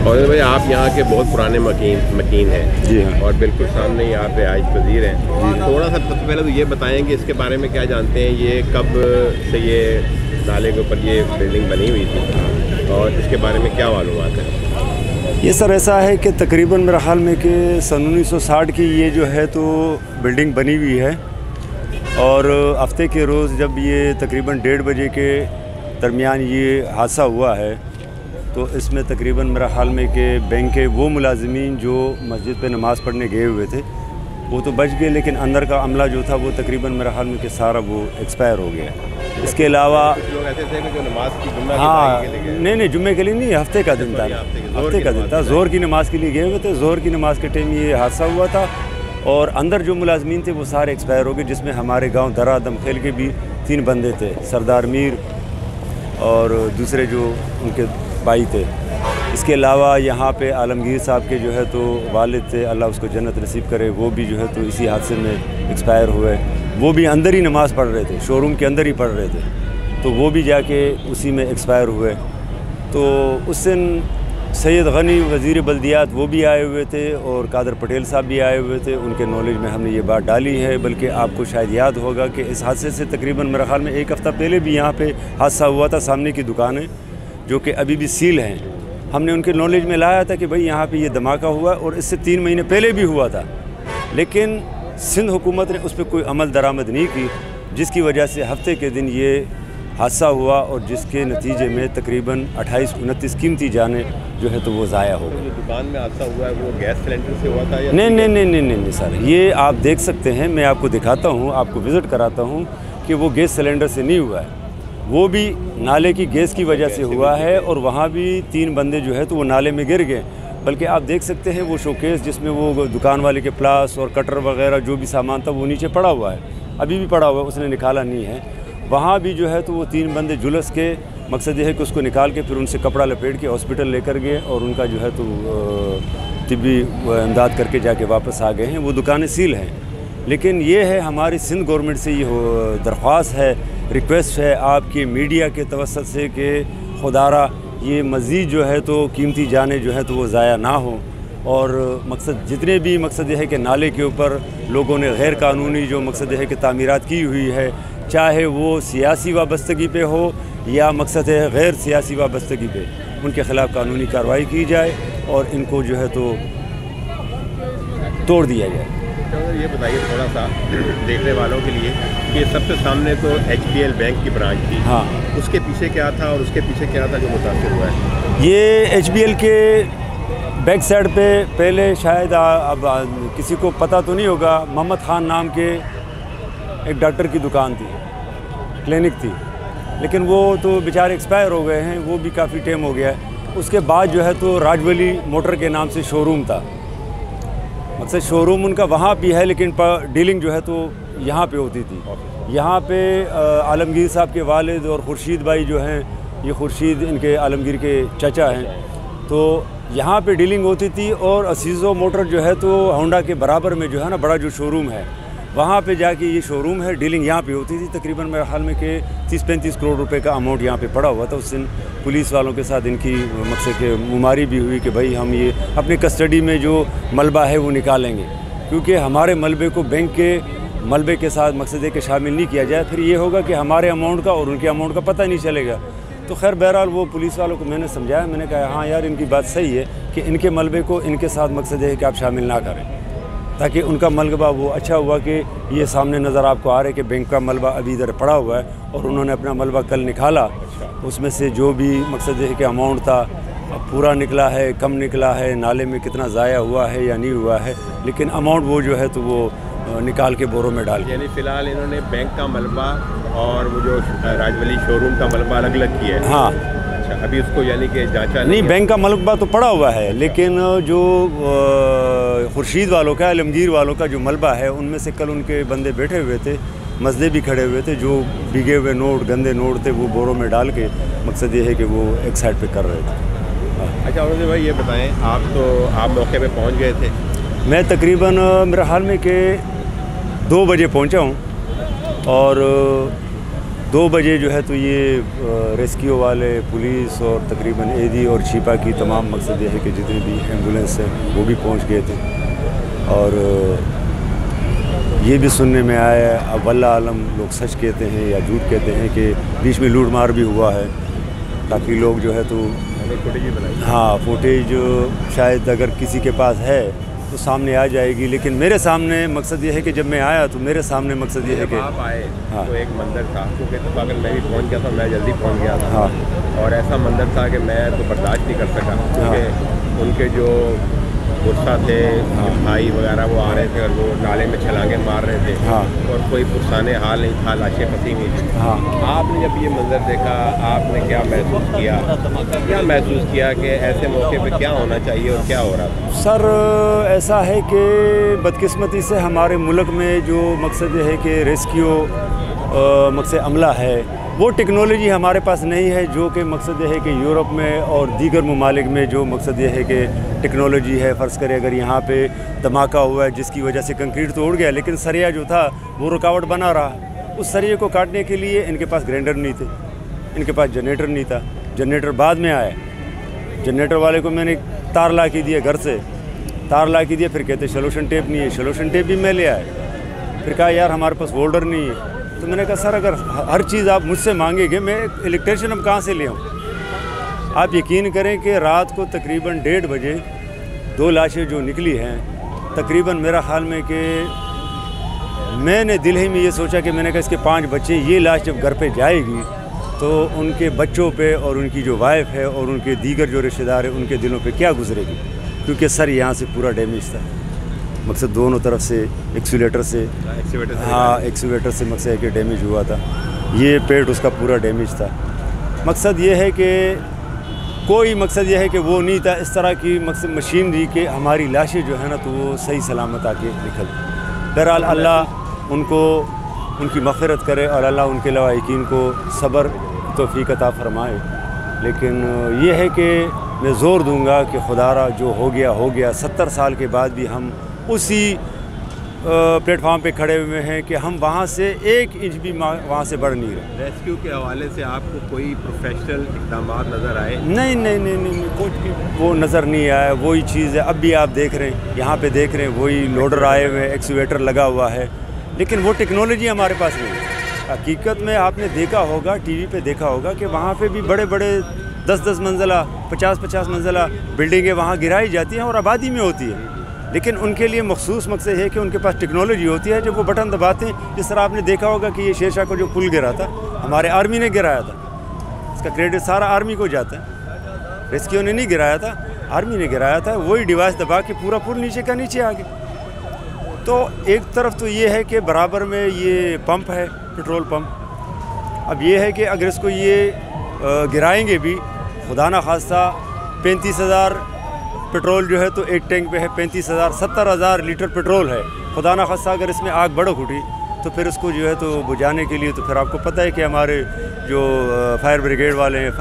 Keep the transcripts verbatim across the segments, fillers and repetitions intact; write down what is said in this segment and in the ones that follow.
और भाई आप यहाँ के बहुत पुराने मकीन मकीन हैं जी हाँ, और बिल्कुल सामने यहाँ पे आइश पजीर हैं। थोड़ा सा सबसे पहले तो ये बताएं कि इसके बारे में क्या जानते हैं, ये कब से ये नाले के ऊपर ये बिल्डिंग बनी हुई थी और इसके बारे में क्या मालूमात है? ये सर ऐसा है कि तकरीबन मेरा ख्याल में कि सन उन्नीस सौ साठ की ये जो है तो बिल्डिंग बनी हुई है और हफ्ते के रोज़ जब ये तकरीबन डेढ़ बजे के दरमियान ये हादसा हुआ है तो इसमें तकरीबन मेरा ख्याल में कि बैंक के वो मुलाजिमीन जो मस्जिद पे नमाज़ पढ़ने गए हुए थे वो तो बच गए, लेकिन अंदर का अमला जो था वो तकरीबन मेरा ख्याल में कि सारा वो एक्सपायर हो गया। इसके अलावा लोग ऐसे थे कि जो नमाज की जुम्मा हाँ नहीं नहीं जुम्मे के लिए नहीं, हफ्ते का दिन था, हफ्ते का दिन था, ज़ोहर की नमाज़ के लिए गए हुए थे। ज़ोहर की नमाज़ के टाइम ये हादसा हुआ था और अंदर जो मुलाजमीन थे वो सारे एक्सपायर हो गए, जिसमें हमारे गाँव दरा दमखेल के भी तीन बंदे थे, सरदार मीर और दूसरे जो उनके भाई थे। इसके अलावा यहाँ पे आलमगीर साहब के जो है तो वालिद थे, अल्लाह उसको जन्नत नसीब करे, वो भी जो है तो इसी हादसे में एक्सपायर हुए। वो भी अंदर ही नमाज़ पढ़ रहे थे, शोरूम के अंदर ही पढ़ रहे थे, तो वो भी जाके उसी में एक्सपायर हुए। तो उस दिन सैयद गनी वज़ीर बल्दियात वो भी आए हुए थे और कादर पटेल साहब भी आए हुए थे, उनके नॉलेज में हमने ये बात डाली है। बल्कि आपको शायद याद होगा कि इस हादसे से तकरीबन मेरे ख्याल में एक हफ़्ता पहले भी यहाँ पे हादसा हुआ था। सामने की दुकानें जो कि अभी भी सील हैं, हमने उनके नॉलेज में लाया था कि भाई यहाँ पे ये धमाका हुआ और इससे तीन महीने पहले भी हुआ था, लेकिन सिंध हुकूमत ने उस पर कोई अमल दरामद नहीं की, जिसकी वजह से हफ्ते के दिन ये हादसा हुआ और जिसके नतीजे में तकरीबन अट्ठाईस उनतीस कीमती जाने जो है तो वो ज़ाया हो गई। दुकान में हादसा हुआ है वो गैस सिलेंडर से हुआ था या नहीं नहीं नहीं नहीं नहीं सर, ये आप देख सकते हैं, मैं आपको दिखाता हूँ, आपको विज़िट कराता हूँ कि वो गैस सिलेंडर से नहीं हुआ है, वो भी नाले की गैस की वजह से हुआ है और वहाँ भी तीन बंदे जो है तो वो नाले में गिर गए। बल्कि आप देख सकते हैं वो शोकेस जिसमें वो दुकान वाले के प्लास और कटर वगैरह जो भी सामान था वो नीचे पड़ा हुआ है, अभी भी पड़ा हुआ है, उसने निकाला नहीं है। वहाँ भी जो है तो वो तीन बंदे झुलस के, मकसद ये है कि उसको निकाल के फिर उनसे कपड़ा लपेट के हॉस्पिटल लेकर गए और उनका जो है तो तिब्बी इमदाद करके जाके वापस आ गए हैं। वो दुकानें सील हैं, लेकिन ये है हमारी सिंध गवर्नमेंट से ये दरख्वास्त है, रिक्वेस्ट है आपकी मीडिया के तवस्सुत से कि खुदारा ये मज़ीद जो है तो कीमती जाने जो है तो वो ज़ाया ना हो। और मकसद जितने भी मकसद ये है कि नाले के ऊपर लोगों ने गैर कानूनी जो मकसद है कि तामीरात की हुई है, चाहे वो सियासी वाबस्तगी पे हो या मकसद है गैर सियासी वाबस्तगी पे, उनके ख़िलाफ़ कानूनी कार्रवाई की जाए और इनको जो है तो तोड़ दिया जाए। तो ये बताइए थोड़ा सा देखने वालों के लिए कि सबसे सामने तो एच बी एल बैंक की ब्रांच थी, हाँ, उसके पीछे क्या था और उसके पीछे क्या था जो मुतासिर हुआ है? ये एच बी एल के बैक साइड पे पहले शायद आ, अब आ, किसी को पता तो नहीं होगा, मोहम्मद ख़ान नाम के एक डॉक्टर की दुकान थी, क्लिनिक थी, लेकिन वो तो बेचारे एक्सपायर हो गए हैं, वो भी काफ़ी टाइम हो गया है। उसके बाद जो है तो राजवली मोटर के नाम से शोरूम था, मकसद शोरूम उनका वहाँ भी है, लेकिन डीलिंग जो है तो यहाँ पे होती थी। यहाँ पे आलमगीर साहब के वालिद और खुर्शीद भाई जो हैं, ये खुर्शीद इनके आलमगीर के चाचा हैं, तो यहाँ पे डीलिंग होती थी। और असीज़ो मोटर जो है तो होंडा के बराबर में जो है ना बड़ा जो शोरूम है, वहाँ पे जाके ये शोरूम है, डीलिंग यहाँ पे होती थी। तकरीबन मेरे ख्याल में कि तीस पैंतीस करोड़ रुपए का अमाउंट यहाँ पे पड़ा हुआ था। उस दिन पुलिस वालों के साथ इनकी मकसद के मुमारी भी हुई कि भाई हम ये अपनी कस्टडी में जो मलबा है वो निकालेंगे, क्योंकि हमारे मलबे को बैंक के मलबे के साथ मकसद है कि शामिल नहीं किया जाए, फिर ये होगा कि हमारे अमाउंट का और उनके अमाउंट का पता नहीं चलेगा। तो खैर बहरहाल वो पुलिस वालों को मैंने समझाया, मैंने कहा हाँ यार इनकी बात सही है कि इनके मलबे को इनके साथ मकसद है कि आप शामिल ना करें, ताकि उनका मलबा वो अच्छा हुआ कि ये सामने नज़र आपको आ रहा है कि बैंक का मलबा अभी इधर पड़ा हुआ है और उन्होंने अपना मलबा कल निकाला, उसमें से जो भी मकसद है कि अमाउंट था पूरा निकला है, कम निकला है, नाले में कितना ज़ाया हुआ है या नहीं हुआ है, लेकिन अमाउंट वो जो है तो वो निकाल के बोरों में डाल। यानी फ़िलहाल इन्होंने बैंक का मलबा और वो जो राजवली शोरूम का मलबा अलग अलग किया है? हाँ। अच्छा, अभी उसको यानी कि जांचा नहीं, बैंक का मलबा तो पड़ा हुआ है, लेकिन जो खुर्शीद वालों का, आलमगीर वालों का जो मलबा है, उनमें से कल उनके बंदे बैठे हुए थे, मसले भी खड़े हुए थे, जो भीगे हुए नोट, गंदे नोट थे, वो बोरों में डाल के मकसद ये है कि वो एक साइड पे कर रहे थे। अच्छा औरंगज़ेब भाई ये बताएं, आप तो आप मौके पे पहुंच गए थे? मैं तकरीबन मेरे हाल में कि दो बजे पहुंचा हूं और दो बजे जो है तो ये रेस्क्यू वाले, पुलिस और तकरीबन एदी और छिपा की तमाम मकसद ये है कि जितने भी एम्बुलेंस हैं वो भी पहुंच गए थे। और ये भी सुनने में आया है, अब वल्लाह आलम लोग सच कहते हैं या झूठ कहते हैं कि बीच में लूट मार भी हुआ है, ताकि लोग जो है तो फुटेज बनाई। हाँ, फुटेज शायद अगर किसी के पास है तो सामने आ जाएगी। लेकिन मेरे सामने मकसद ये है कि जब मैं आया तो मेरे सामने मकसद ये है कि आप आए हाँ। तो एक मंदिर था, क्योंकि तो अगर मैं भी पहुंच गया था, मैं जल्दी पहुंच गया था। हाँ। और ऐसा मंदिर था कि मैं तो बर्दाश्त नहीं कर सका, क्योंकि हाँ। उनके जो गुस्सा थे, हाँ। भाई वगैरह वो आ रहे थे और वो नाले में छलांगे मार रहे थे। हाँ। और कोई पुरसाने हाल नहीं था, लाशें फंसी हुई थी। हाँ। आपने जब ये मंजर देखा, आपने क्या महसूस किया क्या महसूस किया कि ऐसे मौके पे क्या होना चाहिए और क्या हो रहा था? सर, ऐसा है कि बदकिस्मती से हमारे मुल्क में जो मकसद है कि रेस्क्यू मकसद अमला है, वो टेक्नोलॉजी हमारे पास नहीं है, जो कि मकसद ये है कि यूरोप में और दीगर ममालिक में जो मकसद ये है कि टेक्नोलॉजी है। फ़र्ज़ करें अगर यहाँ पे धमाका हुआ है जिसकी वजह से कंक्रीट तो उड़ गया, लेकिन सरिया जो था वो रुकावट बना रहा। उस सरिये को काटने के लिए इनके पास ग्राइंडर नहीं थे, इनके पास जनरेटर नहीं था। जनरेटर बाद में आया। जनरेटर वाले को मैंने तार ला के दिया, घर से तार ला के दिया, फिर कहते सोल्यूशन टेप नहीं है। सोल्यूशन टेप भी मैं ले आया। फिर कहा यार हमारे पास होल्डर नहीं है। तो मैंने कहा सर अगर हर चीज़ आप मुझसे मांगेंगे, मैं इलेक्ट्रिशियन अब कहाँ से ले आऊँ? आप यकीन करें कि रात को तकरीबन डेढ़ बजे दो लाशें जो निकली हैं, तकरीबन मेरा ख्याल में कि मैंने दिल ही में ये सोचा कि मैंने कहा इसके पांच बच्चे, ये लाश जब घर पे जाएगी तो उनके बच्चों पे और उनकी जो वाइफ है और उनके दीगर जो रिश्तेदार हैं उनके दिलों पे क्या गुजरेगी। क्योंकि सर यहाँ से पूरा डैमेज था, मकसद दोनों तरफ से एक्सीलेटर से हाँ एक्सीलेटर से मकसद है कि डैमेज हुआ था। ये पेट उसका पूरा डैमेज था। मकसद ये है कि कोई मकसद ये है कि वो नहीं था इस तरह की मकसद मशीनरी के हमारी लाशें जो है ना तो वो सही सलामत आके निकल। बहरहाल अल्लाह उनको उनकी मग़फ़िरत करे और अल्लाह उनके लवाहिकीन को सब्र तौफ़ीक़ अता फ़रमाए। लेकिन ये है कि मैं ज़ोर दूंगा कि खुदारा जो हो गया हो गया। सत्तर साल के बाद भी हम उसी प्लेटफार्म पे खड़े हुए हैं कि हम वहाँ से एक इंच भी वहाँ से बढ़ नहीं रहे। रेस्क्यू के हवाले से आपको कोई प्रोफेशनल इक़दाम नज़र आए? नहीं नहीं नहीं नहीं कुछ भी वो नज़र नहीं आया। वही चीज़ है, अब भी आप देख रहे हैं, यहाँ पे देख रहे हैं वही लोडर आए हुए हैं, एक्सीवेटर लगा हुआ है, लेकिन वो टेक्नोलॉजी हमारे पास नहीं है। हकीकत में आपने देखा होगा, टीवी पे देखा होगा कि वहाँ पे भी बड़े बड़े दस दस मंजिला, पचास पचास मंजिला बिल्डिंगें वहाँ गिराई जाती हैं और आबादी में होती है, लेकिन उनके लिए मखसूस मकसद है कि उनके पास टेक्नोलॉजी होती है। जब वो बटन दबाते हैं, जिस तरह आपने देखा होगा कि ये शेरशाह को जो पुल गिरा था हमारे आर्मी ने गिराया था, इसका क्रेडिट सारा आर्मी को जाता है। रेस्क्यू ने नहीं गिराया था, आर्मी ने गिराया था। वही डिवाइस दबा के पूरा पुल नीचे का नीचे आ गया। तो एक तरफ तो ये है कि बराबर में ये पंप है, पेट्रोल पंप। अब ये है कि अगर इसको ये गिराएंगे भी, खुदा ना खास्ता पैंतीस हज़ार पेट्रोल जो है तो एक टैंक पे है पैंतीस हज़ार सत्तर हज़ार लीटर पेट्रोल है। खुदा ना खास्ता अगर इसमें आग भड़क उठी तो फिर उसको जो है तो बुझाने के लिए तो फिर आपको पता है कि हमारे जो फायर ब्रिगेड वाले हैं,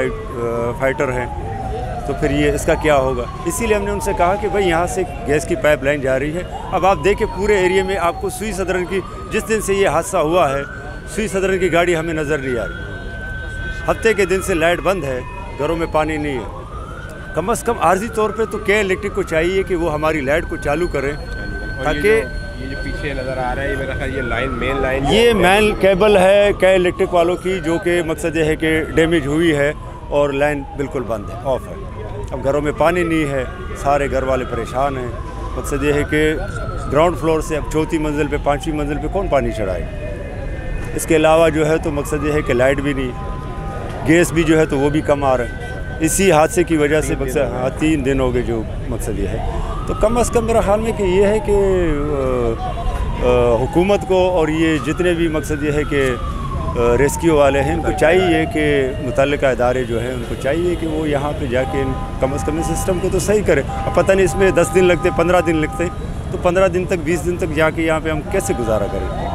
फाइट फाइटर हैं, तो फिर ये इसका क्या होगा। इसीलिए हमने उनसे कहा कि भाई यहाँ से गैस की पाइपलाइन जा रही है। अब आप देखें पूरे एरिया में आपको सुई सदरन की, जिस दिन से ये हादसा हुआ है, सुई सदरन की गाड़ी हमें नज़र नहीं आ रही। हफ्ते के दिन से लाइट बंद है, घरों में पानी नहीं है। कम अज़ कम आर्जी तौर पे तो के इलेक्ट्रिक को चाहिए कि वो हमारी लाइट को चालू करें, ताकि ये, ये जो पीछे नज़र आ रहा है ये मेरा ख्याल ये लाइन मेन लाइन ये मेन केबल है के इलेक्ट्रिक वालों की, जो कि मकसद ये है कि डैमेज हुई है और लाइन बिल्कुल बंद है, ऑफ है। अब घरों में पानी नहीं है, सारे घर वाले परेशान हैं। मकसद ये है कि ग्राउंड फ्लोर से अब चौथी मंजिल पे, पाँचवीं मंजिल पे कौन पानी चढ़ाए। इसके अलावा जो है तो मकसद ये है कि लाइट भी नहीं, गैस भी जो है तो वो भी कम आ रहा है। इसी हादसे की वजह से मकसद हाँ तीन दिन हो गए जो मकसद ये है। तो कम अज़ कम मेरा ख्याल में कि ये है कि हुकूमत को और ये जितने भी मकसद ये है कि रेस्क्यू वाले हैं, उनको चाहिए कि मुतल्लिका इदारे जो हैं उनको चाहिए कि वो यहाँ पे जाके कम अज़ कम सिस्टम को तो सही करें। अब पता नहीं इसमें दस दिन लगते, पंद्रह दिन लगते, तो पंद्रह दिन तक, बीस दिन तक जाके यहाँ पे हम कैसे गुजारा करें।